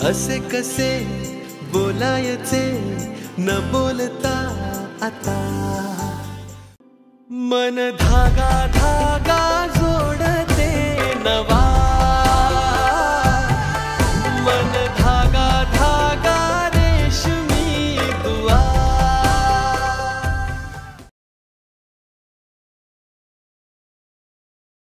असे कसे बोलायचे न बोलता आता मन धागा